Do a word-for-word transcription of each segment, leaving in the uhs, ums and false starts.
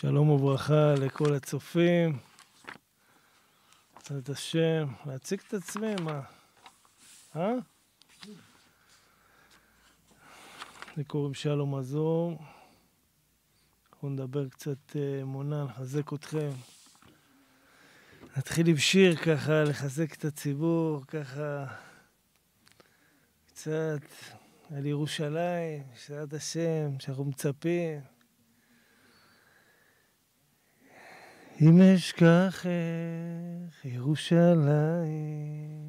שלום וברכה לכל הצופים. בעזרת השם, להציג את עצמי, מה? אה? לי קוראים שלום מזור. אנחנו נדבר קצת אמונה, לחזק אתכם. נתחיל עם שיר ככה, לחזק את הציבור, ככה קצת על ירושלים, בעזרת השם, שאנחנו מצפים. אם אשכחך ירושלים,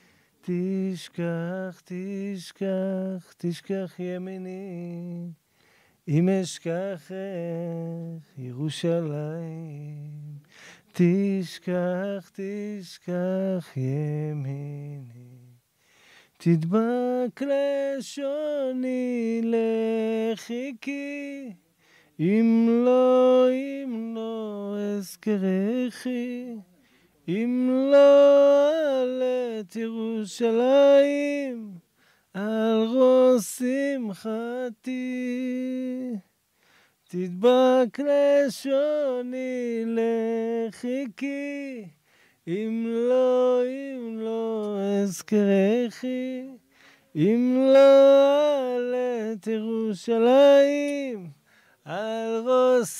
תשכח, תשכח, תשכח ימיני. אם אשכחך ירושלים, תשכח, תשכח ימיני. תדבק לשוני לחיקי, אם לא, אם לא אזכרכי, אם לא אעלה את ירושלים על ראש שמחתי. תדבק לשוני לחיקי, אם לא, אם לא אזכרכי, אם לא אעלה את ירושלים על ראש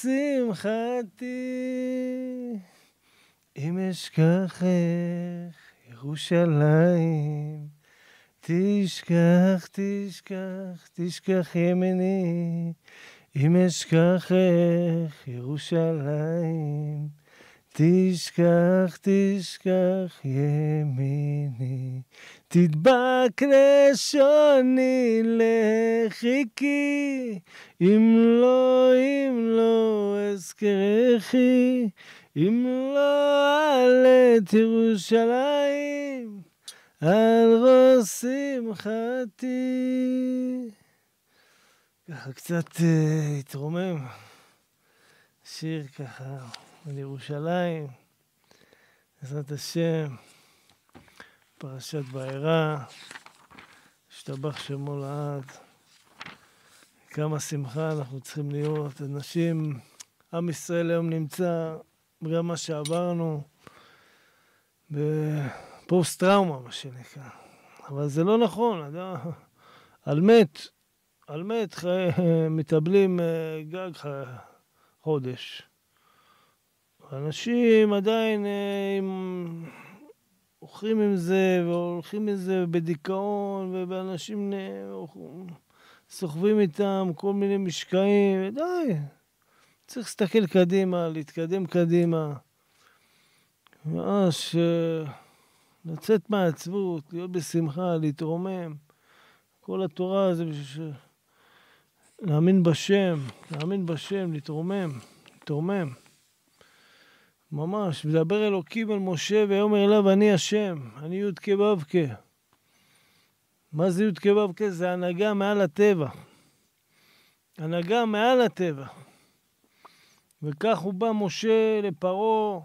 שמחתי. אם אשכחך ירושלים, תשכח, תשכח, תשכח ימיני. אם אשכחך ירושלים, תשכח, תשכח ימיני. תדבק לשוני לחיקי, אם לא, אם לא אזכרכי, אם לא אעלה את ירושלים על ראש שמחתי. ככה קצת uh, התרומם שיר ככה על ירושלים, בעזרת השם, פרשת וארא, השתבח שמו לעד. כמה שמחה אנחנו צריכים להיות אנשים. עם ישראל היום נמצא בגלל מה שעברנו בפוסט טראומה, מה שנקרא, אבל זה לא נכון. אדם, על מת על מת חי, מטבלים גג חודש. אנשים עדיין עם, הולכים עם זה והולכים עם זה בדיכאון, ובאנשים סוחבים איתם כל מיני משקעים. די, צריך להסתכל קדימה, להתקדם קדימה, ממש לצאת מהעצבות, להיות בשמחה, להתרומם. כל התורה זה בשביל להאמין בשם, להאמין בשם, להתרומם, להתרומם. ממש, מדבר אלוקים אל משה ואומר אליו, אני השם, אני י' כ' ו' כ'. מה זה י' כ' ו' כ'? זה הנהגה מעל הטבע. הנהגה מעל הטבע. וכך הוא בא משה לפרעה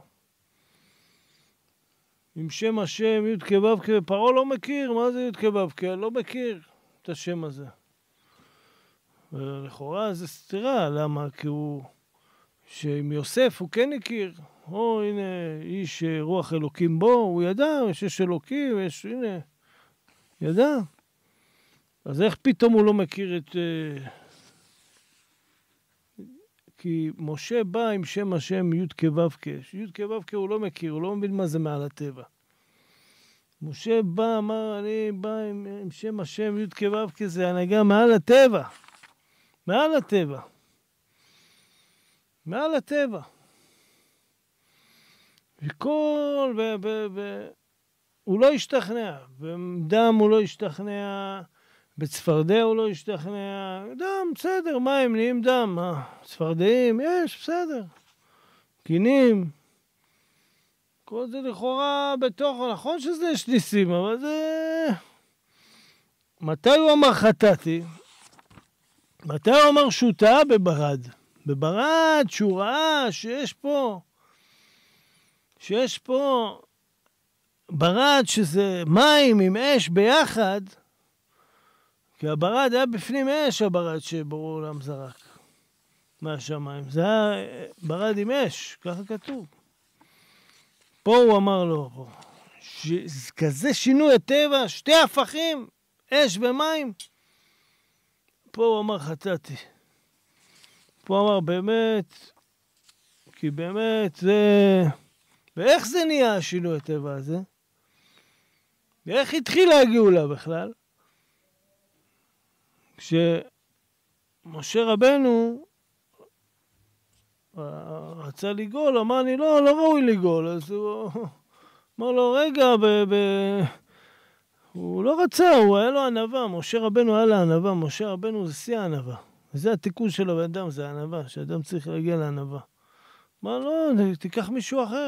עם שם השם י' כ' ו' כ'. פרעה לא מכיר, מה זה י' כ' ו' כ'? לא מכיר את השם הזה. ולכאורה זה סתירה, למה? כי הוא, שעם יוסף הוא כן הכיר. או הנה איש רוח אלוקים בו, הוא ידע שיש אלוקים, יש, הנה, ידע. אז איך פתאום הוא לא מכיר את... כי משה בא עם שם השם י' כ' ו' כ'. י' כ' ו' כ' הוא לא מכיר, הוא לא מבין מה זה מעל הטבע. משה בא, אמר, אני בא עם, עם שם השם י' כ' ו' כ', זה הנהגה מעל הטבע. מעל הטבע. מעל הטבע. וכל, ו, ו, ו, הוא לא השתכנע. בדם הוא לא השתכנע, בצפרדע הוא לא השתכנע. דם, בסדר, מה הם נהיים דם? מה? צפרדעים, יש, בסדר. קינים. כל זה לכאורה בתוך, נכון שזה יש ניסים, אבל זה... מתי הוא אמר חטאתי? מתי הוא אמר שהוא טעה? בברד. בברד, שהוא ראה שיש פה, שיש פה ברד שזה מים עם אש ביחד, כי הברד היה בפנים אש, הברד שבורא עולם זרק. מהשמיים. זה היה ברד עם אש, ככה כתוב. פה הוא אמר לו, פה, ש... כזה שינוי הטבע, שתי הפכים, אש ומים. פה הוא אמר חטאתי. פה הוא אמר באמת, כי באמת זה... ואיך זה נהיה השינוי הטבע הזה? ואיך התחילה הגאולה בכלל? כשמשה רבנו רצה לגאול, אמר לי, לא, לא ראוי לגאול. אז הוא אמר לו, רגע, ב, ב... הוא לא רצה, הוא היה לו ענווה. משה רבנו היה לו ענווה, משה רבנו זה שיא הענווה. וזה התיקון של הבן אדם, זה הענווה, שאדם צריך להגיע לענווה. אמר, לא, תיקח מישהו אחר.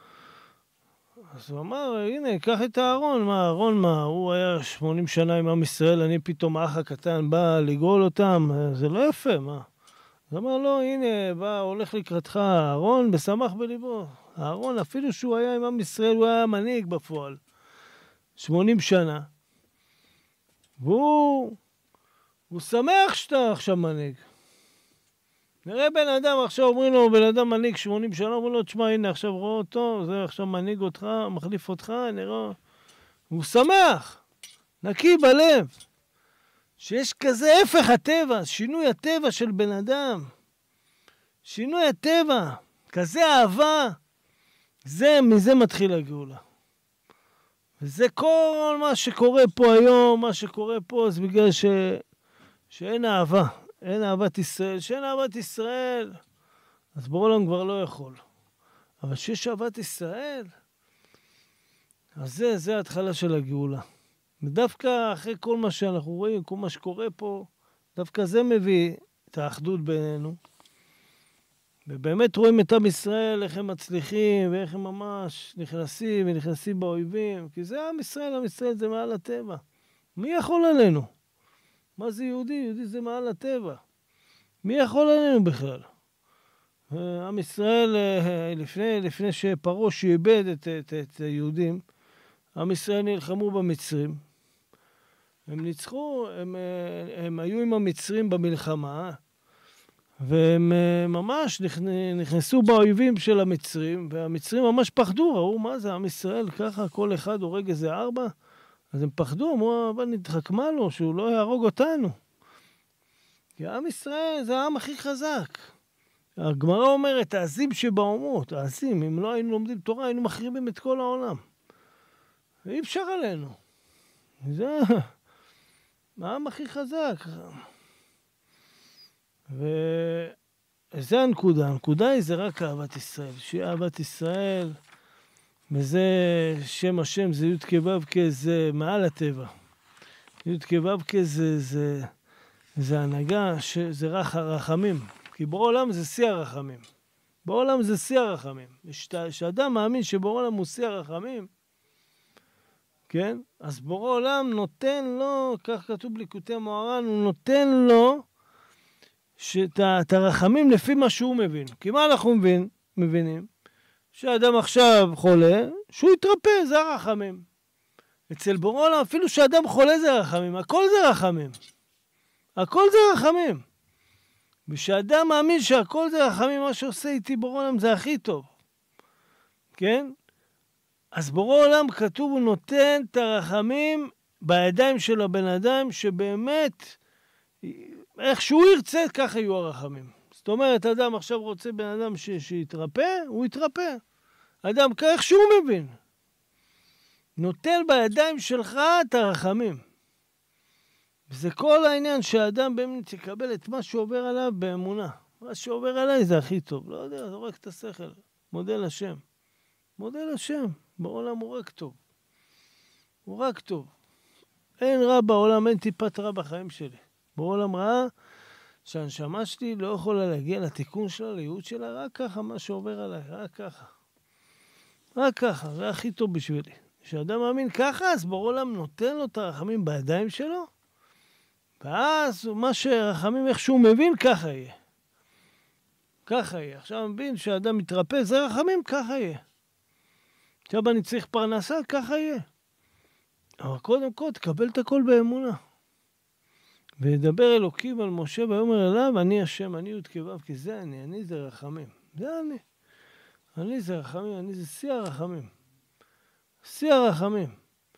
אז הוא אמר, הנה, קח את הארון. מה, הארון מה? הוא היה שמונים שנה עם עם ישראל, אני פתאום האח הקטן בא לגאול אותם. זה לא יפה, מה? אז אמר, לא, הנה, בא, הולך לקראתך הארון, בשמח בליבו. הארון, אפילו שהוא היה עם עם ישראל, הוא היה מנהיג בפועל. שמונים שנה. והוא, הוא שמח שאתה עכשיו מנהיג. נראה בן אדם, עכשיו אומרים לו, בן אדם מנהיג שמונים שנה, אומרים לו, תשמע, הנה, עכשיו רואה אותו, זה עכשיו מנהיג אותך, מחליף אותך, נראה... הוא שמח, נקי בלב, שיש כזה הפך הטבע, שינוי הטבע של בן אדם, שינוי הטבע, כזה אהבה, זה, מזה מתחיל הגאולה. וזה כל מה שקורה פה היום, מה שקורה פה, זה בגלל ש... שאין אהבה. אין אהבת ישראל, שאין אהבת ישראל, אז בעולם כבר לא יכול. אבל שיש אהבת ישראל, אז זה, זה ההתחלה של הגאולה. ודווקא אחרי כל מה שאנחנו רואים, כל מה שקורה פה, דווקא זה מביא את האחדות בינינו. ובאמת רואים את עם ישראל, איך הם מצליחים, ואיך הם ממש נכנסים ונכנסים באויבים. כי זה עם ישראל, עם ישראל זה מעל הטבע. מי יכול עלינו? מה זה יהודי? יהודי זה מעל הטבע. מי יכול עלינו בכלל? עם ישראל, לפני, לפני שפרעה שאיבד את, את, את היהודים, עם ישראל נלחמו במצרים. הם ניצחו, הם, הם היו עם המצרים במלחמה, והם ממש נכנסו באויבים של המצרים, והמצרים ממש פחדו, ראו מה זה עם ישראל, ככה כל אחד הורג איזה ארבע, אז הם פחדו, אמרו, אבל נתחכמה לו, שהוא לא יהרוג אותנו. כי עם ישראל זה העם הכי חזק. הגמרא אומרת, העזים שבאומות, העזים, אם לא היינו לומדים תורה, היינו מחריבים את כל העולם. אי אפשר עלינו. זה העם הכי חזק. וזה הנקודה. הנקודה היא זה רק אהבת ישראל. שהיא אהבת ישראל, וזה שם השם, זה י' כו' כזה מעל הטבע. י' כו' כזה זה, זה הנהגה, זה רח הרחמים. כי בעולם זה שיא הרחמים. בעולם זה שיא הרחמים. כשאדם מאמין שבעולם הוא שיא הרחמים, כן? אז בורא עולם נותן לו, כך כתוב בליקוטי מוהר"ן, הוא נותן לו את הרחמים לפי מה שהוא מבין. כי מה אנחנו מבין, מבינים? שאדם עכשיו חולה, שהוא יתרפא, זה הרחמים. אצל בורא עולם, אפילו שאדם חולה זה רחמים, הכל זה רחמים. הכל זה רחמים. ושאדם מאמין שהכל זה רחמים, מה שעושה איתי בורא עולם זה הכי טוב. כן? אז בורא עולם כתוב, הוא נותן את הרחמים בידיים של הבן אדם, שבאמת, איך שהוא ירצה, ככה יהיו הרחמים. זאת אומרת, אדם עכשיו רוצה בן אדם ש- שיתרפא, הוא יתרפא. אדם, איך שהוא מבין. נוטל בידיים שלך את הרחמים. וזה כל העניין שהאדם באמת יקבל את מה שעובר עליו באמונה. מה שעובר עליי זה הכי טוב. לא יודע, זה רק את השכל. מודה לשם. מודה לשם. בעולם הוא רק טוב. הוא רק טוב. אין רע בעולם, אין טיפת רע בחיים שלי. בעולם רע שהנשמה שלי לא יכולה להגיע לתיקון שלה, לייעוד שלה, רק ככה מה שעובר עליי, רק ככה. רק ככה, זה הכי טוב בשבילי. כשאדם מאמין ככה, אז בעולם נותן לו את הרחמים בידיים שלו, ואז מה שרחמים איך שהוא מבין, ככה יהיה. ככה יהיה. עכשיו מבין שהאדם מתרפא, זה רחמים, ככה יהיה. עכשיו אני צריך פרנסה, ככה יהיה. אבל קודם כל, תקבל את הכל באמונה. וידבר אלוקים על משה ויאמר אליו, אני השם, אני י' כ' ו', כי זה אני, אני זה רחמים. זה אני. אני זה רחמים, אני זה שיא הרחמים. שיא הרחמים.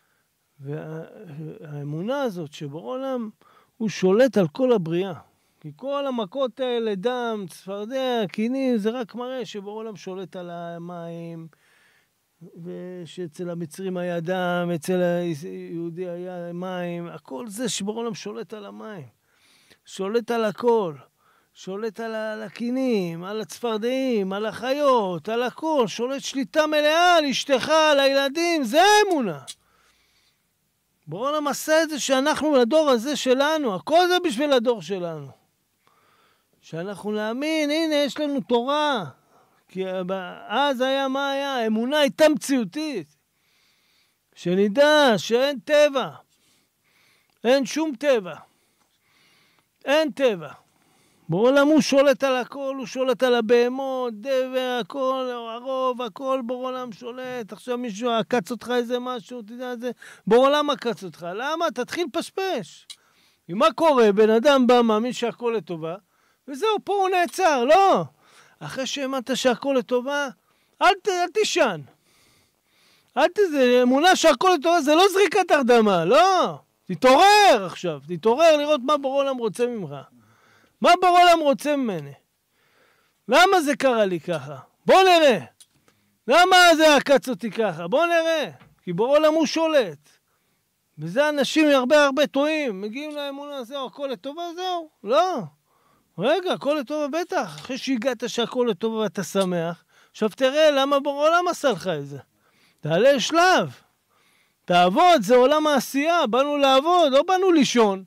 והאמונה הזאת שבורא עולם הוא שולט על כל הבריאה. כי כל המכות האלה, דם, צפרדע, קינים, זה רק מראה שבורא עולם שולט על המים, ושאצל המצרים היה דם, אצל היהודי היה מים, הכל זה שבורא עולם שולט על המים. שולט על הכל. שולט על הקינים, על הצפרדעים, על החיות, על הכל. שולט שליטה מלאה על אשתך, על הילדים, זה האמונה. בורא עולם עשה את זה שאנחנו לדור הזה שלנו, הכל זה בשביל הדור שלנו. שאנחנו נאמין, הנה יש לנו תורה. כי אז היה מה היה? האמונה הייתה מציאותית. שנדע שאין טבע. אין שום טבע. אין טבע. בורא עולם הוא שולט על הכל, הוא שולט על הבהמות, דבר, הכל, הרוב, הכל, בורא עולם שולט. עכשיו מישהו עקץ אותך איזה משהו, תדע את זה. בורא עולם עקץ אותך. למה? תתחיל פשפש. ומה קורה? בן אדם בא, מאמין שהכל לטובה, וזהו, פה הוא נעצר, לא. אחרי שהאמנת שהכל לטובה, אל, ת, אל תישן. אל תזה, אמונה שהכל לטובה, זה לא זריקת הרדמה, לא. תתעורר עכשיו, תתעורר לראות מה בורא עולם רוצה ממך. מה בורא עולם רוצה ממני? למה זה קרה לי ככה? בוא נראה. למה זה עקץ אותי ככה? בוא נראה. כי בורא עולם הוא שולט. וזה אנשים הרבה הרבה טועים. מגיעים לאמונה, זהו, הכל לטובה, זהו. לא. רגע, הכל לטובה בטח. אחרי שהגעת שהכל לטובה ואתה שמח, עכשיו תראה למה בורא עולם עשה לך את זה. תעלה שלב. תעבוד, זה עולם העשייה. באנו לעבוד, לא באנו לישון.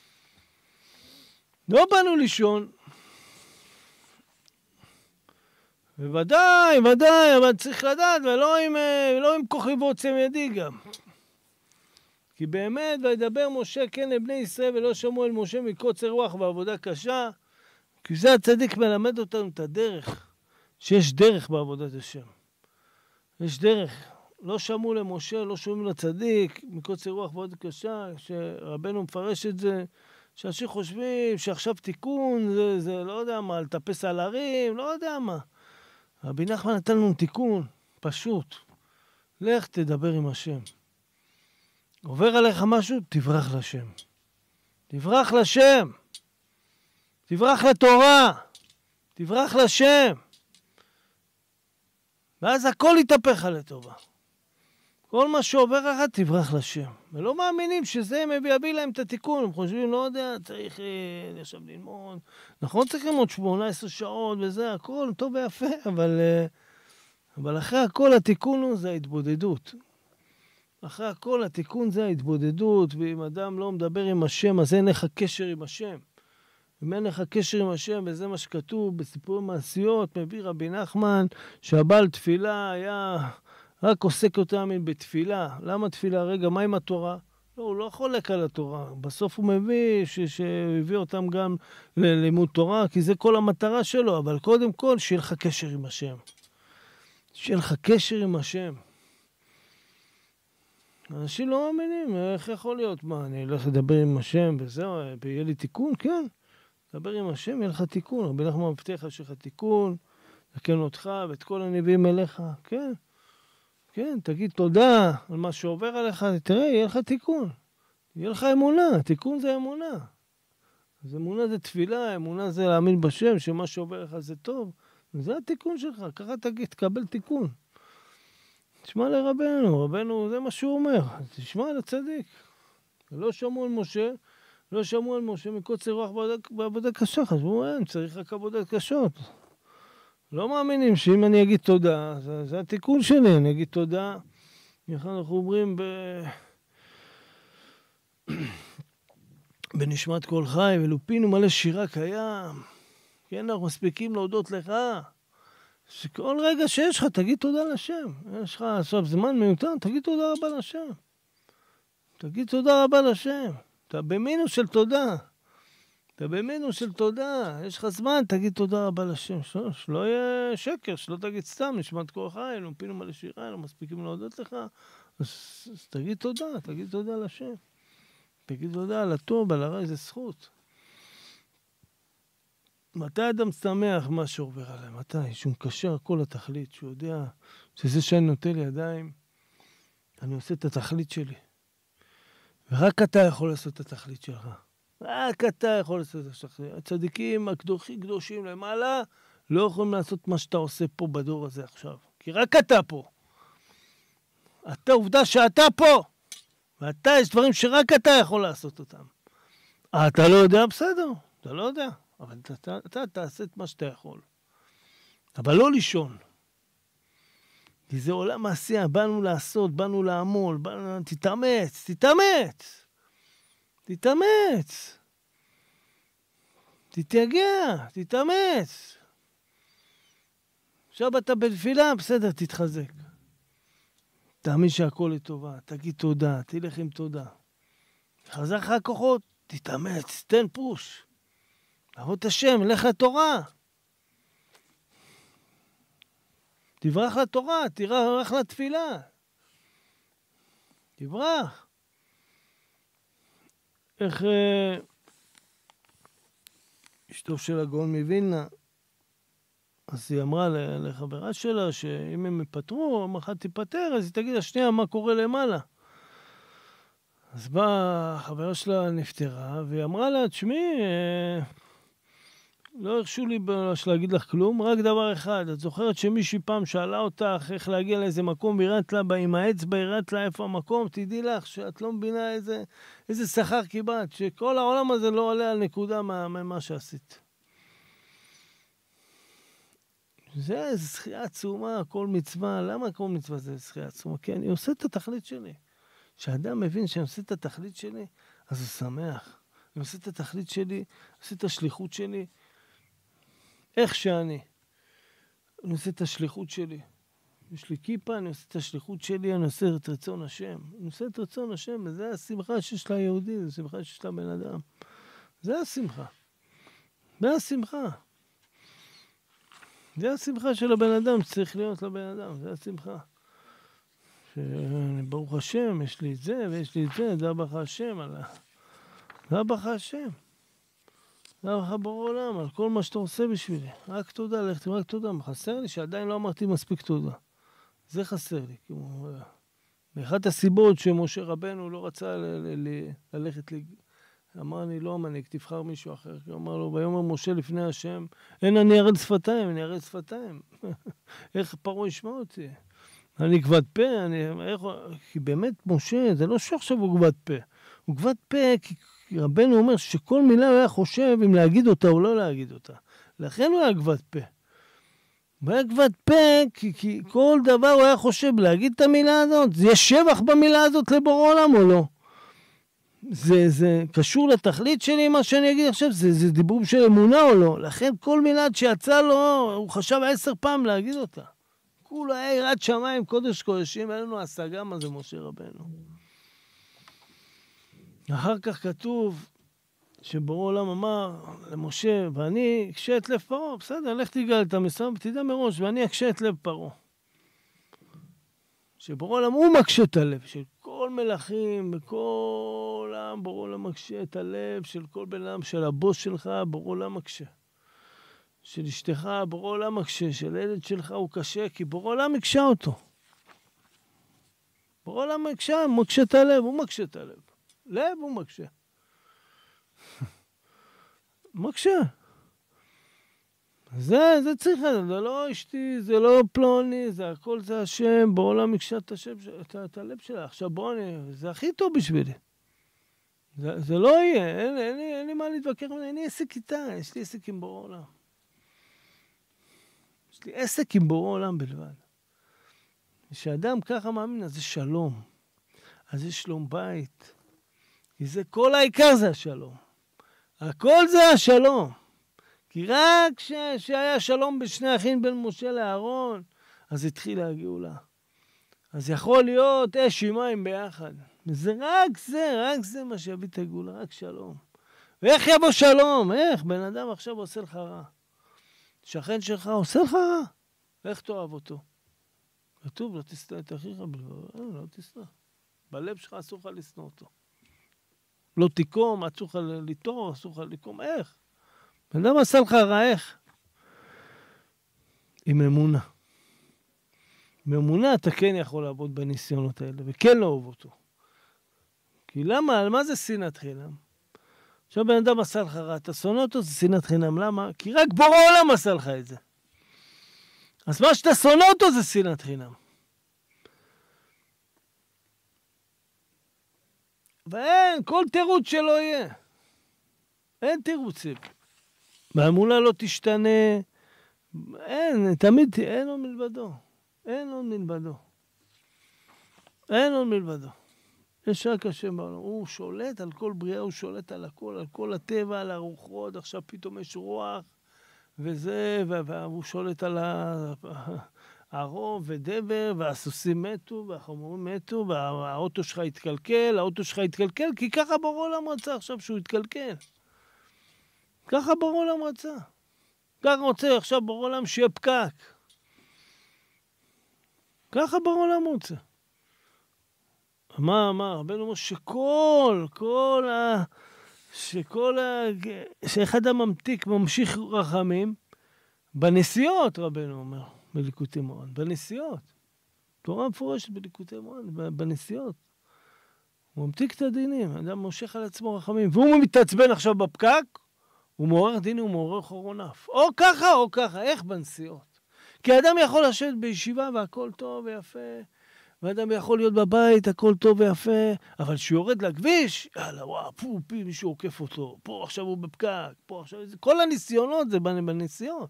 לא באנו לישון. וודאי, ודאי, אבל צריך לדעת, ולא עם, לא עם כוחי ועוצם ידי גם. כי באמת, וידבר משה כן לבני ישראל, ולא שמעו אל משה מקוצר רוח ועבודה קשה, כי זה הצדיק מלמד אותנו את הדרך, שיש דרך בעבודת השם. יש דרך. לא שמעו למשה, לא שומעים לצדיק, מקוצר רוח ועבודה קשה, שרבנו מפרש את זה, שאנשים חושבים שעכשיו תיקון, זה, זה לא יודע מה, לטפס על הרים, לא יודע מה. רבי נחמן נתן לנו תיקון, פשוט. לך תדבר עם השם. עובר עליך משהו, תברח לשם. תברח לשם. תברח לתורה. תברח לשם. ואז הכל יתהפך לטובה. כל מה שעובר לך, תברח לשם. ולא מאמינים שזה מביא, יביא להם את התיקון. הם חושבים, לא יודע, צריך אה, עכשיו ללמוד. נכון, צריך ללמוד שמונה עשרה שעות וזה, הכל טוב ויפה, אבל, אה, אבל אחרי הכל התיקון הוא זה ההתבודדות. אחרי הכל התיקון זה ההתבודדות, ואם אדם לא מדבר עם השם, אז אין לך קשר עם השם. אם אין לך קשר עם השם, וזה מה שכתוב בסיפורי מעשיות, מביא רבי נחמן, שהבעל תפילה היה רק עוסק אותם בתפילה. למה תפילה? רגע, מה עם התורה? לא, הוא לא חולק על התורה. בסוף הוא מביא, שהביא אותם גם ללימוד תורה, כי זה כל המטרה שלו, אבל קודם כל, שיהיה לך קשר עם השם. שיהיה לך קשר עם השם. אנשים לא מאמינים, איך יכול להיות? מה, אני אלך לדבר עם השם וזהו, ויהיה לי תיקון? כן. לדבר עם השם, יהיה לך תיקון. רבי נחמן מבטיח לך תיקון, תקן אותך ואת כל הנביאים אליך. כן. כן, תגיד תודה על מה שעובר עליך, תראה, יהיה לך תיקון. יהיה לך אמונה, תיקון זה אמונה. אז אמונה זה תפילה, אמונה זה להאמין בשם, שמה שעובר לך זה טוב. זה התיקון שלך, ככה תגיד, תקבל תיקון. תשמע לרבנו, רבנו, זה מה שהוא אומר. תשמע לצדיק. לא שמעו על משה, לא שמעו על משה מקוצר רוח בעבודה קשה. חשבו, אין, צריך רק עבודת קשות. לא מאמינים שאם אני אגיד תודה, זה, זה התיקון שלי, אני אגיד תודה. אנחנו אומרים ב... בנשמת כל חי, ולופינו מלא שירה קיים. כן, אנחנו מספיקים להודות לך. שכל רגע שיש לך, תגיד תודה לשם. יש לך עכשיו זמן מיותר, תגיד תודה רבה לשם. תגיד תודה רבה לשם. אתה במינוס של תודה. אתה במינוס של תודה. יש לך זמן, תגיד תודה רבה לשם. שלא, שלא יהיה שקר, שלא תגיד סתם, נשמת כל חי, לא פינו מלא שירה, לא מספיקים להודות לך. אז, אז תגיד תודה, תגיד תודה לשם. תגיד תודה על הטוב, על הרע, זה זכות. מתי אדם שמח מה שעובר עליהם? מתי? שהוא מקשר הכל לתכלית, שהוא יודע שזה שאני נוטה לידיים, אני עושה את התכלית שלי. ורק אתה יכול לעשות את התכלית שלך. רק אתה יכול לעשות את התכלית. הצדיקים הכי קדושים למעלה לא יכולים לעשות מה שאתה עושה פה בדור הזה עכשיו. כי רק אתה פה. אתה עובדה שאתה פה. ואתה, יש דברים שרק אתה יכול לעשות אותם. אתה לא יודע, בסדר. אתה לא יודע. אבל אתה, אתה, אתה תעשה את מה שאתה יכול. אבל לא לישון. כי זה עולם מעשייה, באנו לעשות, באנו לעמול, באנו... תתאמץ, תתאמץ. תתאמץ. תתייגע, תתאמץ. עכשיו אתה בתפילה, בסדר, תתחזק. תאמין שהכל לטובה, תגיד תודה, תלך עם תודה. חזר לך הכוחות, תתאמץ, תן פוש. לעבוד את השם, לך לתורה. תברח לתורה, תברח לתפילה. תברח. איך אה, אשתו של הגאון מווילנה, אז היא אמרה לחברה שלה שאם הם יפטרו, אם אחת תיפטר, אז היא תגיד השנייה מה קורה למעלה. אז באה החברה שלה נפטרה, והיא אמרה לה, תשמעי, אה, לא הרשו לי להגיד לך כלום, רק דבר אחד. את זוכרת שמישהי פעם שאלה אותך איך להגיע לאיזה מקום, והראית לה עם האצבע, הראית לה איפה המקום, תדעי לך שאת לא מבינה איזה, איזה שכר קיבלת, שכל העולם הזה לא עולה על נקודה מה, מה שעשית. זה איזו זכייה עצומה, כל מצווה. למה כל מצווה זה זכייה עצומה? כי אני עושה את התכלית שלי. כשאדם מבין שאני עושה את התכלית שלי, אז הוא שמח. אני עושה את התכלית שלי, עושה את השליחות שלי, איך שאני. אני עושה את השליחות שלי. יש לי כיפה, אני עושה את השליחות שלי, אני עושה את רצון השם. אני עושה את רצון השם, וזה השמחה שיש לה יהודי, זה השמחה שיש לה בן אדם. זה השמחה. זה השמחה. זה השמחה של הבן אדם, שצריך להיות לבן אדם, זה השמחה. שאני ברוך השם, יש לי את זה, ויש לי את זה, זה ברוך השם, זה ברוך השם. זה ברוך ברור עולם, על כל מה שאתה עושה בשבילי. רק תודה, לכתי, רק תודה. חסר לי שעדיין לא אמרתי מספיק תודה. זה חסר לי. כמו, באחת הסיבות שמשה רבנו לא רצה ל- ל- ל- ללכת, ל- אמר לי, לא המנהיג, תבחר מישהו אחר. הוא אמר לו, ויאמר משה לפני השם, אין אני ירד שפתיים, אני ירד שפתיים. איך פרעה ישמע אותי? אני כבד פה, אני, איך, כי באמת משה, זה לא שעכשיו הוא כבד פה. הוא כבד פה כי רבנו אומר שכל מילה הוא היה חושב אם להגיד אותה או לא להגיד אותה. לכן הוא היה כבד פה. הוא היה כבד פה כי, כי כל דבר הוא היה חושב להגיד את המילה הזאת. יש שבח במילה הזאת לבורא עולם או לא? זה, זה קשור לתכלית שלי מה שאני אגיד עכשיו, זה, זה דיבור של אמונה או לא? לכן כל מילה שיצא לו, הוא חשב עשר פעם להגיד אותה. כולו היה יראת שמיים, קודש קודשים, היה לנו השגה מה זה משה רבנו. אחר כך כתוב שבורא עולם אמר למשה, ואני אקשה את לב פרעה, בסדר, לך תגאל את המסורת, תדע מראש, ואני אקשה את לב פרעה. שבורא עולם הוא מקשה את הלב של כל מלכים, בכל העם, בורא עולם מקשה את הלב של כל בן אדם, של הבוס שלך, בורא עולם מקשה. של אשתך, בורא עולם מקשה, של הילד שלך הוא קשה, כי בורא עולם מקשה אותו. בורא עולם מקשה, מקשה את הלב, הוא מקשה את הלב. לב הוא מקשה. מקשה. זה, זה צריך, זה לא אשתי, זה לא פלוני, זה הכל זה השם, בעולם מקשה את השם, את, את הלב שלה. עכשיו בוא, אני, זה הכי טוב בשבילי. זה, זה לא יהיה, אין, אין, אין, אין לי מה להתווכח, אין לי עסק איתה, יש לי עסק עם בורא עולם. יש לי עסק עם בורא עולם בלבד. כשאדם ככה מאמין, אז זה שלום. אז זה שלום בית. כי זה כל העיקר זה השלום. הכל זה השלום. כי רק ש... שהיה שלום בשני אחים בין משה לאהרון, אז התחילה הגאולה. אז יכול להיות אש עם מים ביחד. וזה רק זה, רק זה מה שיביא את הגאולה, רק שלום. ואיך יבוא שלום? איך? בן אדם עכשיו עושה לך רע. שכן שלך עושה לך רע. איך תאהב אותו? כתוב, לא תשנא את אחיך בלבד. לא תשנא. בלב שלך אסור לך לשנוא אותו. לא תיקום, אסור לך ליטור, אסור לך לקום, איך? בן אדם עשה לך רע, איך? עם אמונה. עם אמונה אתה כן יכול לעבוד בניסיונות האלה, וכן לאהוב אותו. כי למה? מה זה שנאת חינם? עכשיו בן אדם עשה לך רע, אתה שונא אותו, זה שנאת חינם. למה? כי רק בורא עולם עשה לך את זה. אז מה שאתה שונא אותו זה שנאת חינם. ואין, כל תירוץ שלא יהיה. אין תירוצים. והאמונה לא תשתנה. אין, תמיד, אין עוד מלבדו. אין עוד מלבדו. אין עוד מלבדו. יש רק השם בעולם. הוא שולט על כל בריאה, הוא שולט על הכל, על כל הטבע, על הרוחות. עכשיו פתאום יש רוח, וזה, והוא שולט על הרוב ודבר, והסוסים מתו, והחמורים מתו, והאוטו שלך התקלקל, האוטו שלך התקלקל, כי ככה בורא עולם רצה עכשיו שהוא התקלקל. ככה בורא עולם רצה. ככה רוצה עכשיו בורא עולם שיהיה פקק. ככה בורא עולם רוצה. מה, מה, רבנו אומר שכל, כל ה... שכל ה... שאחד הממתיק ממשיך רחמים, בנסיעות, רבנו אומר, בליקוטי מוהר"ן, בנסיעות. תורה מפורשת בליקוטי מוהר"ן, בנסיעות. הוא ממתיק את הדינים, אדם מושך על עצמו רחמים, והוא מתעצבן עכשיו בפקק, הוא מעורר דין, הוא מעורר חורון אף. או ככה או ככה, איך בנסיעות? כי האדם יכול לשבת בישיבה והכל טוב ויפה, ואדם יכול להיות בבית, הכל טוב ויפה, אבל כשהוא יורד לכביש, יאללה, וואו, פו, פי, מישהו עוקף אותו, פה עכשיו הוא בפקק, פה עכשיו... כל הניסיונות זה בנסיעות.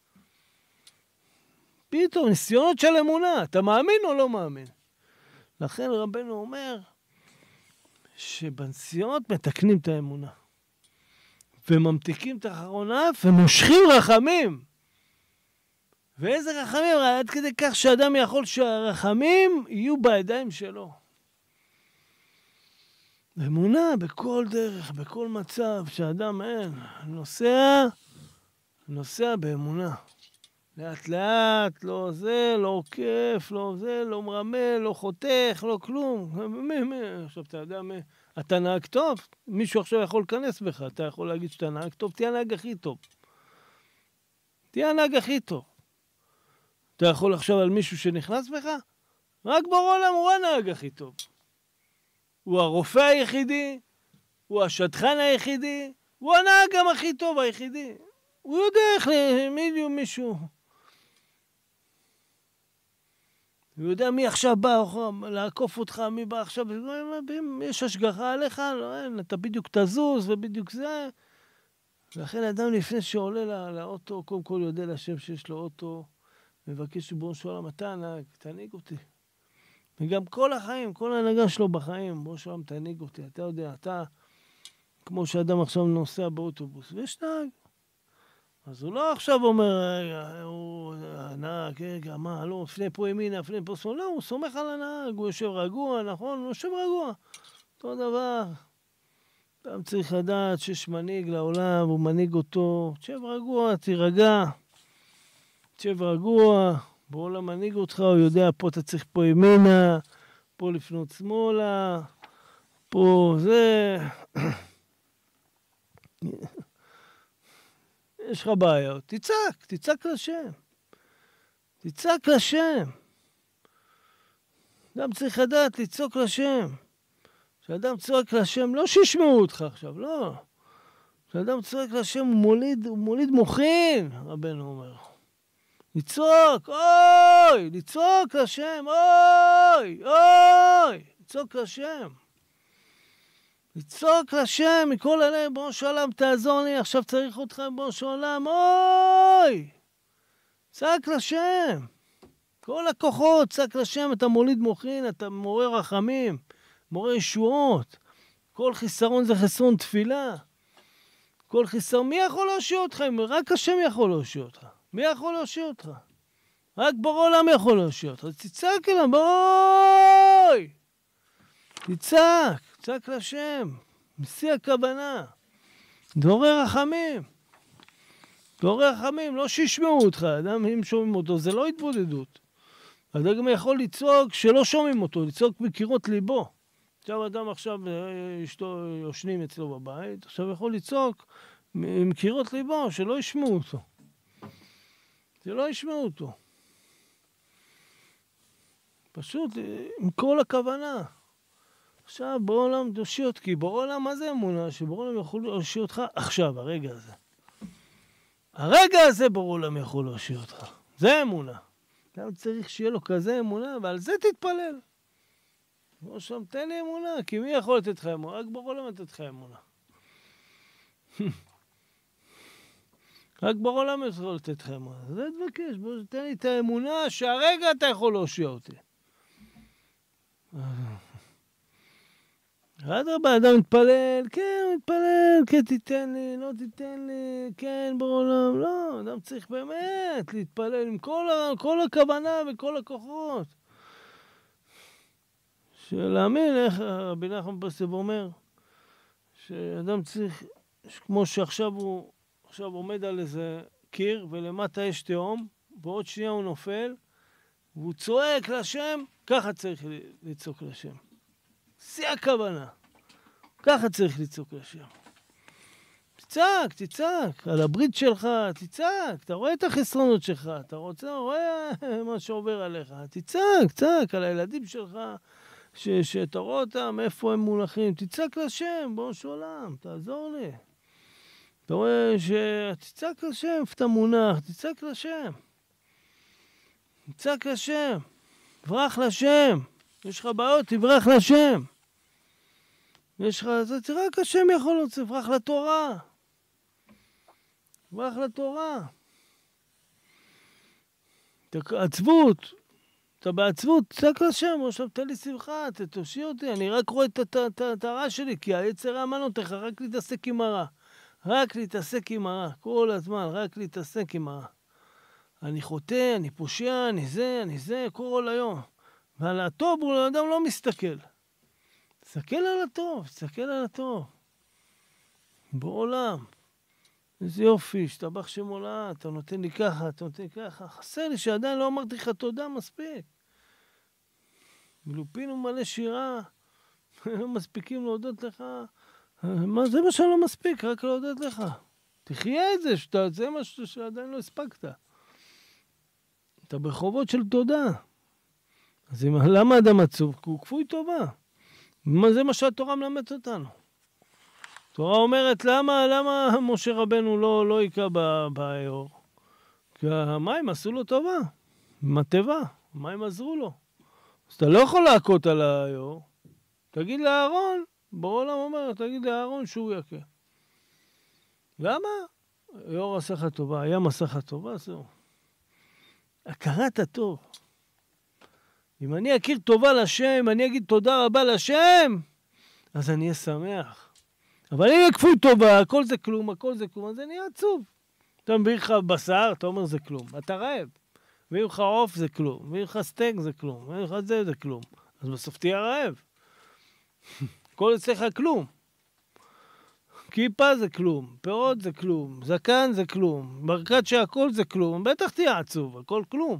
פתאום, ניסיונות של אמונה, אתה מאמין או לא מאמין? לכן רבנו אומר, שבנסיעות מתקנים את האמונה. וממתיקים את החרון אף, ומושכים רחמים. ואיזה רחמים? עד כדי כך שאדם יכול שהרחמים יהיו בידיים שלו. אמונה בכל דרך, בכל מצב, שאדם אין. נוסע, נוסע באמונה. לאט לאט, לא זה, לא עוקף, לא זה, לא מרמה, לא חותך, לא כלום. מי, מי? עכשיו אתה יודע מי? אתה נהג טוב? מישהו עכשיו יכול להיכנס בך, אתה יכול להגיד שאתה נהג טוב, תהיה הנהג הכי טוב. תהיה הנהג הכי טוב. אתה יכול לחשוב על מישהו שנכנס בך? רק בורא עולם הוא הנהג הכי טוב. הוא הרופא היחידי, הוא השטחן היחידי, הוא הנהג גם הכי טוב היחידי. הוא יודע איך למיליון מישהו. הוא יודע מי עכשיו בא לעקוף אותך, מי בא עכשיו, יש השגחה עליך, לא, אין, אתה בדיוק תזוז ובדיוק זה. לכן אדם לפני שעולה לא, לאוטו, קודם כל יודע לשם שיש לו אוטו, מבקש שבראש העולם, אתה הנהג, תנהיג אותי. וגם כל החיים, כל ההנהגה שלו בחיים, בראש העולם תנהיג אותי. אתה יודע, אתה, כמו שאדם עכשיו נוסע באוטובוס, ויש נהג. אז הוא לא עכשיו אומר, רגע, הוא הנהג, רגע, מה, לא, לפני פה ימינה, לפני פה שמאלה, לא, הוא סומך על הנהג, הוא יושב רגוע, נכון? הוא יושב רגוע. אותו דבר. אדם צריך לדעת שיש מנהיג לעולם, הוא מנהיג אותו. תשב רגוע, תירגע. תשב רגוע, בעולם מנהיג אותך, הוא יודע, פה אתה צריך פה ימינה, פה לפנות שמאלה, פה זה. יש לך בעיות, תצעק, תצעק לשם. תצעק לשם. אדם צריך לדעת לצעוק לשם. כשאדם צועק לשם, לא שישמעו אותך עכשיו, לא. כשאדם צועק לשם, הוא מוליד, הוא מוליד מוחין, רבנו אומר. לצעוק, אוי, לצעוק לשם, אוי, אוי, לצעוק לשם. לצעוק לשם מכל הלב, בראש העולם, תעזור לי, עכשיו צריך אותך בראש העולם, אוי! צעק לשם. כל הכוחות, צעק לשם, אתה מוליד מוחין, אתה מעורר רחמים, מעורר ישועות. כל חיסרון זה חסרון תפילה. כל חיסרון, מי יכול להושיע אותך? רק השם יכול להושיע אותך. מי יכול להושיע אותך? רק בורא עולם יכול להושיע אותך. תצעק אליו, אוי! תצעק. צעק לשם, משיא הכוונה, דורר רחמים, דורר רחמים, לא שישמעו אותך, אדם אם שומעים אותו, זה לא התבודדות. אדם גם יכול לצעוק שלא שומעים אותו, לצעוק בקירות ליבו, עכשיו אדם עכשיו, אשתו יושנים אצלו בבית, עכשיו יכול לצעוק עם קירות ליבו, שלא ישמעו אותו. שלא ישמעו אותו. פשוט, עם כל הכוונה. עכשיו, בעולם תושיע אותי, כי בעולם, מה זה אמונה? שבעולם יכול להושיע אותך עכשיו, הרגע הזה. הרגע הזה בעולם יכול להושיע אותך. זה אמונה. אתה צריך שיהיה לו כזה אמונה, ועל זה תתפלל. כמו שם, תן לי אמונה, כי מי יכול לתת לך אמונה? רק בעולם לתת לך אמונה. רק בעולם יכול לתת לך אמונה. זה תבקש, בוא, תן לי את האמונה שהרגע אתה יכול להושיע אותי. אדרבה, אדם מתפלל, כן, מתפלל, כן, תיתן לי, לא תיתן לי, כן, בעולם, לא, אדם צריך באמת להתפלל עם כל, כל הכוונה וכל הכוחות. שלהאמין, איך רבי נחמן מברסלב אומר, שאדם צריך, כמו שעכשיו הוא עכשיו עומד על איזה קיר, ולמטה יש תהום, ועוד שנייה הוא נופל, והוא צועק לשם, ככה צריך לצעוק לשם. זה הכוונה. ככה צריך לצעוק לשם. תצעק, תצעק, על הברית שלך, תצעק, אתה רואה את החסרונות שלך, אתה רוצה, רואה מה שעובר עליך, תצעק, תצעק, על הילדים שלך, ש, שאתה רואה אותם, איפה הם מונחים, תצעק לשם, בראש עולם, תעזור לי. אתה רואה שתצעק לשם, איפה אתה מונח, תצעק לשם. תצעק לשם, תברח לשם. יש לך בעיות, תברח לשם. יש לך, זה רק השם יכול להיות, תברח לתורה. תברח לתורה. עצבות, אתה בעצבות, תצעק לשם, עכשיו תן לי שמחה, תושיע אותי, אני רק רואה את הרע שלי, כי היצר רע מנות לך, רק להתעסק עם הרע. רק להתעסק עם הרע, כל הזמן, רק להתעסק עם הרע. אני חוטא, אני פושע, אני זה, אני זה, כל היום. ועל הטוב הוא לאדם לא מסתכל. תסתכל על הטוב, תסתכל על הטוב. בעולם. איזה יופי, שתבח שם עולה, אתה נותן לי ככה, אתה נותן לי ככה. חסר לי שעדיין לא אמרתי לך תודה מספיק. מלופין ומלא שירה, לא מספיקים להודות לך. מה, זה מה שלא מספיק, רק להודות לך. תחיה את זה, שאתה, זה מה שעדיין לא הספקת. אתה ברחובות של תודה. אז למה אדם עצוב? כי הוא כפוי טובה. זה מה שהתורה מלמדת אותנו. התורה אומרת, למה, למה משה רבנו לא, לא יקע באיור? כי המים עשו לו טובה. מטבע, המים עזרו לו. אז אתה לא יכול להכות על האיור. תגיד לאהרון, בעולם אומר, תגיד לאהרון שהוא יקע. למה? האיור עשה לך טובה, הים עשה לך טובה, זהו. הכרת הטוב. אם אני אכיר טובה לשם, אם אני אגיד תודה רבה לשם, אז אני אהיה שמח. אבל אם כפוי טובה, הכל זה כלום, הכל זה כלום, אז אני אהיה עצוב. אתה מביא לך בשר, אתה אומר זה כלום. אתה רעב. מביא לך עוף זה כלום. מביא לך סטייק זה כלום. מביא לך זה זה כלום. אז בסוף תהיה רעב. הכל אצלך כלום. כיפה זה כלום. פירות זה כלום. זקן זה כלום. ברכת שהכל זה כלום. בטח תהיה עצוב, הכל כלום.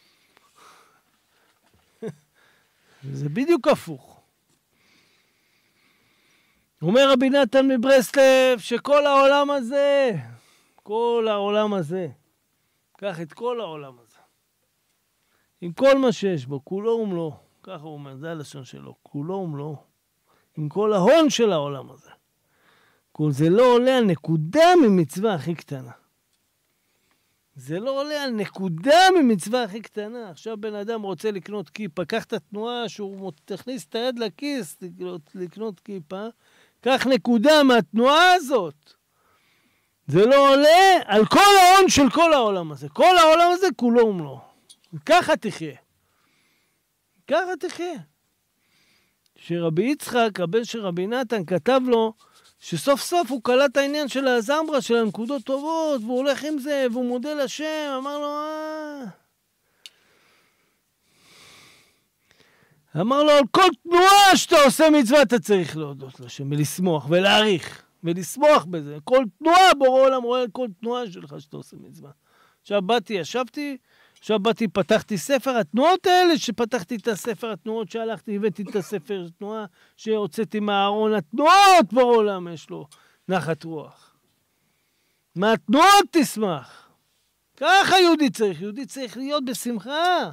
זה בדיוק הפוך. אומר רבי נתן מברסלב שכל העולם הזה, כל העולם הזה, קח את כל העולם הזה, עם כל מה שיש בו, כולו ומלואו, ככה הוא אומר, זה הלשון שלו, כולו ומלואו, עם כל ההון של העולם הזה. כל זה לא עולה על נקודה ממצווה הכי קטנה. זה לא עולה על נקודה ממצווה הכי קטנה. עכשיו בן אדם רוצה לקנות כיפה, קח את התנועה שהוא תכניס את היד לכיס לקנות, לקנות כיפה, קח נקודה מהתנועה הזאת. זה לא עולה על כל ההון של כל העולם הזה. כל העולם הזה כולו ומלואו. ככה תחיה. ככה תחיה. שרבי יצחק, הבן של רבי נתן, כתב לו, שסוף סוף הוא קלט העניין של הזמרה, של הנקודות טובות, והוא הולך עם זה, והוא מודה לשם, אמר לו, אה... אמר לו, על כל תנועה שאתה עושה מצווה, אתה צריך להודות לשם, ולשמוח, ולהעריך, ולשמוח בזה. כל תנועה, בורא עולם רואה על כל תנועה שלך שאתה עושה מצווה. עכשיו באתי, ישבתי, עכשיו באתי, פתחתי ספר, התנועות האלה שפתחתי את הספר, התנועות שהלכתי, הבאתי את הספר, התנועה שהוצאתי מהארון, התנועות בעולם יש לו נחת רוח. מהתנועות תשמח. ככה יהודי צריך, יהודי צריך להיות בשמחה.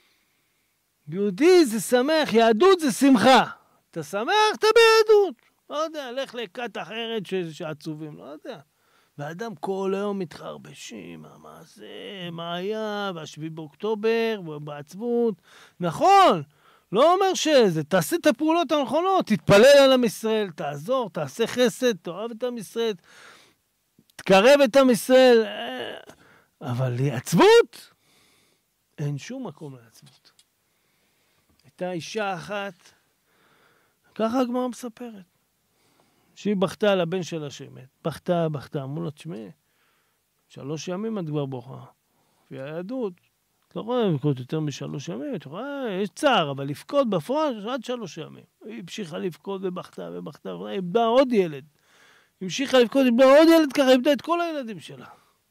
יהודי זה שמח, יהדות זה שמחה. אתה שמח, אתה ביהדות. לא יודע, לך לכת אחרת ש... שעצובים, לא יודע. ואדם כל היום מתחרבשים, מה זה, מה היה, והשביעי באוקטובר, בעצבות. נכון, לא אומר שזה, תעשה את הפעולות הנכונות, תתפלל על עם ישראל, תעזור, תעשה חסד, תאהב את עם ישראל, תקרב את עם ישראל, אבל לעצבות, אין שום מקום לעצבות. הייתה אישה אחת, ככה הגמרא מספרת, שהיא בכתה על הבן שלה שמת. בכתה, בכתה, אמרו לה, תשמעי, שלוש ימים את כבר בוכה. לפי היהדות, את לא יכולה לבכות יותר משלוש ימים, את יכולה, יש צער, אבל לבכות בפועל עד שלוש ימים. היא המשיכה לבכות ובכתה ובכתה, היא איבדה עוד ילד. היא המשיכה לבכות, איבדה עוד ילד, ככה איבדה את כל הילדים שלה.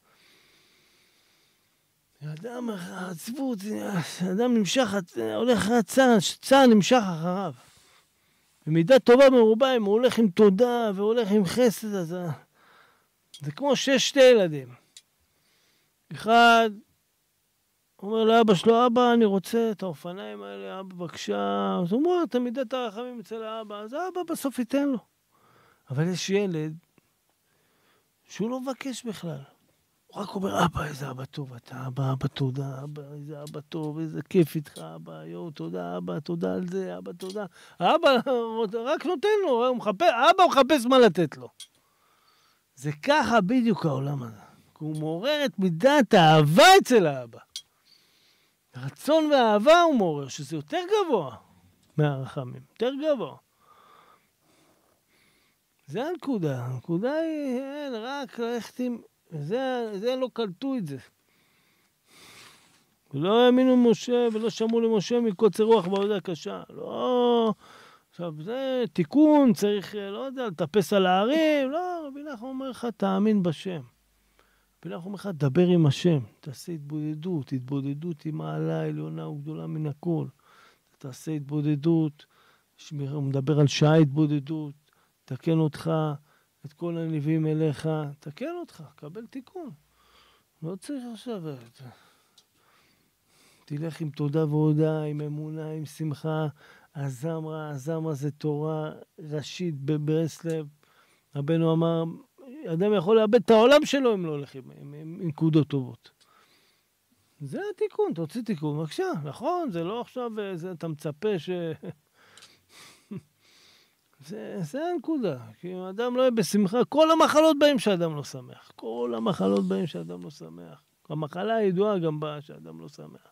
האדם, העצבות, האדם נמשך, הולך אחרי הצער, צער נמשך אחריו. במידה טובה מרובה, אם הוא הולך עם תודה והולך עם חסד, אז זה כמו שש שתי ילדים. אחד אומר לאבא שלו, אבא, אני רוצה את האופניים האלה, אבא, בבקשה. אז הוא אומר, אתה מידת הרחמים אצל האבא, אז האבא בסוף ייתן לו. אבל יש ילד שהוא לא מבקש בכלל. הוא רק אומר, אבא, איזה אבא טוב אתה, אבא, אבא, תודה, אבא, איזה אבא טוב, איזה כיף איתך, אבא, יו, תודה, אבא, תודה על זה, אבא, תודה. האבא רק נותן לו, הוא מחפש, אבא הוא מחפש מה לתת לו. זה ככה בדיוק העולם הזה. הוא מעורר את מידת האהבה אצל האבא. הרצון והאהבה הוא מעורר, שזה יותר גבוה מהרחמים, יותר גבוה. זה הנקודה, הנקודה היא, אין, רק ללכת עם... זה, זה לא קלטו את זה. לא האמינו משה ולא שמעו למשה מקוצר רוח בעבודה קשה. לא, עכשיו זה תיקון, צריך, לא יודע, לטפס על הערים. לא, רבי נחמן אומר לך, תאמין בשם. רבי נחמן אומר לך, דבר עם השם. תעשה התבודדות, התבודדות היא מעלה עליונה וגדולה מן הכל. תעשה התבודדות, הוא מדבר על שעה התבודדות, תקן אותך, את כל הנביאים אליך, תקן אותך, קבל תיקון. לא צריך עכשיו... תלך עם תודה והודעה, עם אמונה, עם שמחה. הזמרה, הזמרה זה תורה ראשית בברסלב. רבנו אמר, אדם יכול לאבד את העולם שלו אם לא הולך עם, עם, עם, עם נקודות טובות. זה התיקון, תוציא תיקון. בבקשה, נכון, זה לא עכשיו, זה, אתה מצפה ש... זה, זה הנקודה, כי אם אדם לא יהיה בשמחה, כל המחלות באים שאדם לא שמח. כל המחלות באים שאדם לא שמח. המחלה הידועה גם באה שאדם לא שמח.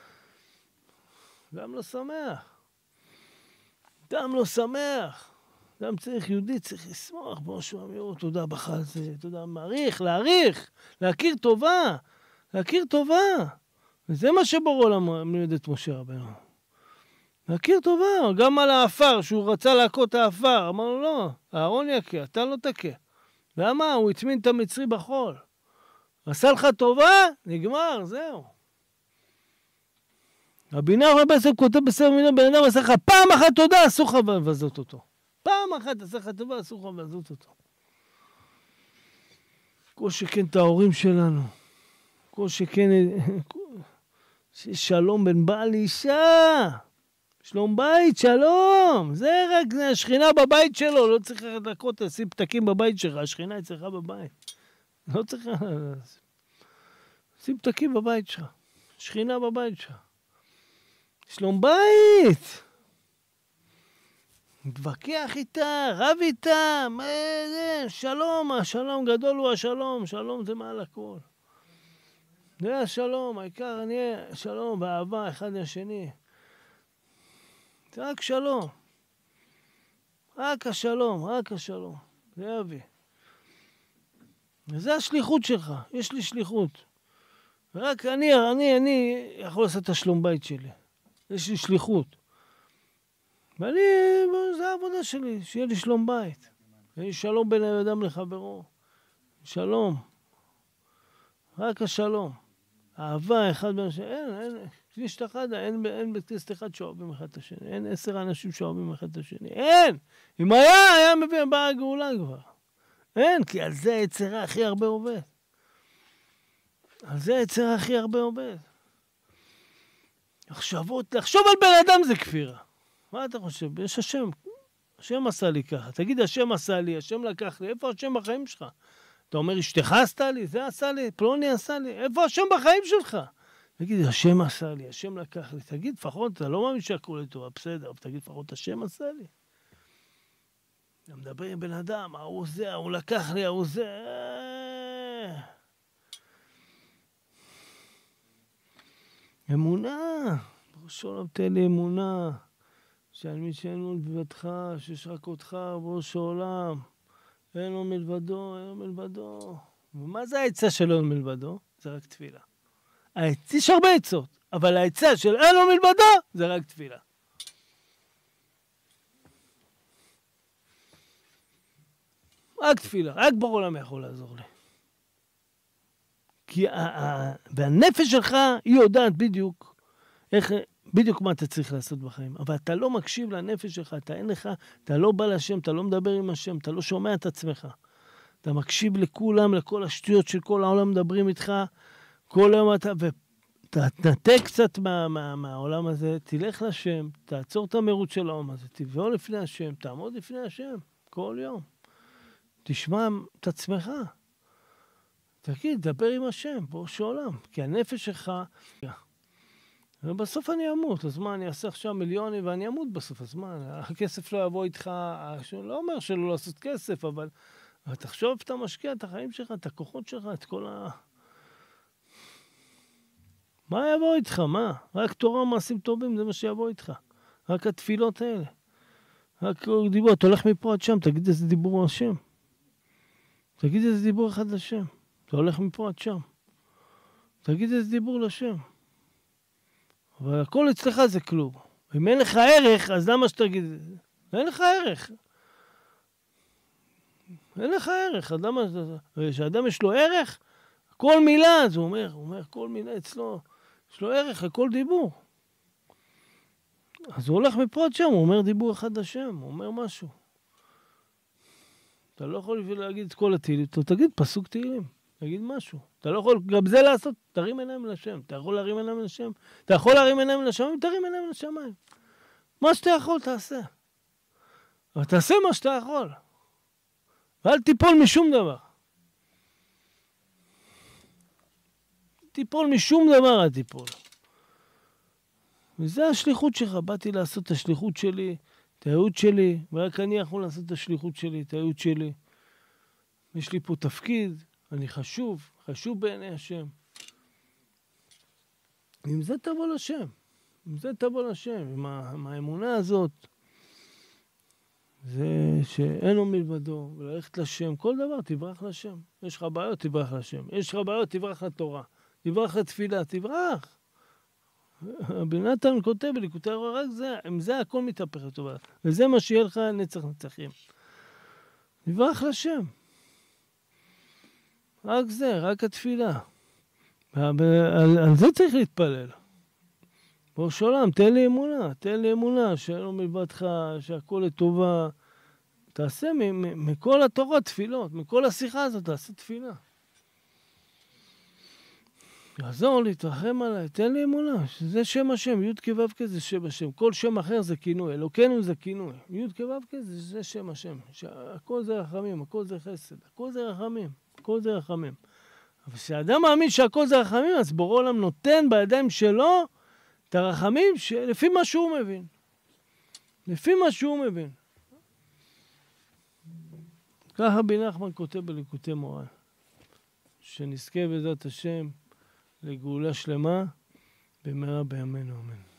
גם לא שמח. אדם לא שמח. אדם צריך, יהודי צריך לשמוח, בוא שומע, תודה בחל זה, תודה, מעריך, להעריך, להכיר טובה, להכיר טובה. וזה מה שבורא עולם מלמד את משה רבנו. להכיר טובה, גם על האפר, שהוא רצה להכות האפר, אמר לו לא, אהרון יקה, אתה לא תקה. למה? הוא הצמין את המצרי בחול. עשה לך טובה, נגמר, זהו. רבי נחמן בעצם כותב בספר מידות, בן אדם עשה לך פעם אחת תודה, אסור לך לבזות אותו. פעם אחת עשה לך טובה, אסור לך לבזות אותו. כל שכן את ההורים שלנו, כל שכן שלום בין בעל לאישה. שלום בית, שלום. זה רק השכינה בבית שלו. לא צריך לקרות, לשים פתקים בבית שלך. השכינה אצלך בבית. לא צריך... שים פתקים בבית שלך. שכינה בבית שלך. שלום בית. מתווכח איתה, רב איתה. מה זה? שלום, השלום גדול הוא השלום. שלום זה מעל הכל. זה השלום. העיקר אני שלום באהבה אחד לשני. זה רק שלום. רק השלום, רק השלום. זה אבי. וזה השליחות שלך. יש לי שליחות. ורק אני, אני, אני יכול לעשות את השלום בית שלי. יש לי שליחות. ואני, זה העבודה שלי, שיהיה לי שלום בית. ויש שלום בין האדם לחברו. שלום. רק השלום. אהבה אחד בין השני, אין, אין, יש אחד, אין, אין בית כנסת אחד שאוהבים אחד את השני, אין עשר אנשים שאוהבים אחד את השני, אין! אם היה, היה מביא, באה הגאולה כבר. אין, כי על זה היצרה הכי הרבה עובד. על זה היצרה הכי הרבה עובד. לחשבות, לחשוב על בן אדם זה כפירה. מה אתה חושב? יש השם. השם עשה לי ככה. תגיד, השם עשה לי, השם לקח לי. איפה השם בחיים שלך? אתה אומר, אשתך עשתה לי, זה עשה לי, פלוני עשה לי. איפה השם בחיים שלך? תגיד, השם עשה לי, השם לקח לי. תגיד, לפחות, אתה לא מאמין שהכל לטובה, בסדר, אבל תגיד, לפחות, השם עשה לי. אתה מדבר עם בן אדם, ההוא זה, ההוא לקח לי, ההוא זה. אמונה. בראש העולם תן לי אמונה. שעל מי שאין לו מלבדך, שיש רק אותך בראש העולם. אין לו מלבדו, אין לו מלבדו. ומה זה העצה שלו מלבדו? זה רק תפילה. העצה, יש הרבה עצות, אבל העצה של אין לו מלבדו, זה רק תפילה. רק תפילה, רק ברור למה יכול לעזור לי. כי והנפש שלך, היא יודעת בדיוק, איך, בדיוק מה אתה צריך לעשות בחיים. אבל אתה לא מקשיב לנפש שלך, אתה אין לך, אתה לא בא לשם, אתה לא מדבר עם השם, אתה לא שומע את עצמך. אתה מקשיב לכולם, לכל השטויות של כל העולם מדברים איתך, כל יום אתה, ותתנתק קצת מה, מה, מהעולם הזה, תלך לשם, תעצור את המרוץ של העולם הזה, תבוא לפני השם, תעמוד לפני השם, כל יום. תשמע את עצמך. תגיד, דבר עם השם, בראש העולם. כי הנפש שלך... ובסוף אני אמות, אז מה, אני אעשה עכשיו מיליונים ואני אמות בסוף, אז מה, הכסף לא יבוא איתך, לא אומר שלא לעשות כסף, אבל, אבל תחשוב שאתה משקיע את החיים שלך, את הכוחות שלך, את כל ה... מה יבוא איתך, מה? רק תורה ומעשים טובים, זה מה שיבוא איתך. רק התפילות האלה. רק דיבור, אתה הולך מפה עד שם, תגיד איזה דיבור השם. תגיד איזה דיבור אחד לשם. אתה הולך מפה עד שם. תגיד איזה דיבור לשם. אבל הכל אצלך זה כלום. אם אין לך ערך, אז למה שתגיד? אין לך ערך. אין לך ערך, אז למה... כשאדם יש לו ערך, כל מילה, אז הוא אומר, הוא אומר, כל מילה אצלו, יש לו ערך לכל דיבור. אז הוא הולך מפה עד שם, הוא אומר דיבור אחד לשם, הוא אומר משהו. אתה לא יכול להגיד את כל התהילים, אתה תגיד פסוק תהילים, תגיד משהו. אתה לא יכול גם זה לעשות, תרים עיניים לשם. אתה יכול להרים עיניים לשם. אתה יכול להרים עיניים לשמיים, תרים עיניים לשמיים. מה שאתה יכול, תעשה. אבל תעשה מה שאתה יכול. ואל תיפול משום דבר. תיפול משום דבר, אל תיפול. וזה השליחות שלך. באתי לעשות את השליחות שלי, את הייעוד שלי, ורק אני יכול לעשות את השליחות שלי, את הייעוד שלי. יש לי פה תפקיד, אני חשוב, חשוב בעיני השם. עם זה תבוא לשם. עם זה תבוא לשם. עם, ה, עם האמונה הזאת. זה שאין לו מלבדו, וללכת לשם. כל דבר תברח לשם. יש לך בעיות, תברח לשם. יש לך בעיות, תברח לתורה. תברח לתפילה, תברח. רבי נתן כותב בליקוטי הרוח, רק זה, עם זה הכל מתהפך לטובה. וזה מה שיהיה לך נצח נצחים. תברח לשם. רק זה, רק התפילה. על, על זה צריך להתפלל. בראש העולם, תן לי אמונה, תן לי אמונה, שאין לו מלבדך, שהכל לטובה. תעשה מכל התורה תפילות, מכל השיחה הזאת, תעשה תפילה. יעזור לי, תרחם עליי, תן לי אמונה, שזה שם השם, י' כו' כזה שם השם. כל שם אחר זה כינוי, אלוקינו זה כינוי. י' כו' כזה, זה שם השם. הכל זה רחמים, הכל זה חסד, הכל זה רחמים, הכל זה רחמים. אבל כשאדם מאמין שהכל זה רחמים, אז בורא עולם נותן בידיים שלו את הרחמים לפי מה שהוא מבין. לפי מה שהוא מבין. ככה רבי נחמן כותב בליקוטי מוהר"ן. שנזכה בעזרת השם לגאולה שלמה במהרה בימינו אמן.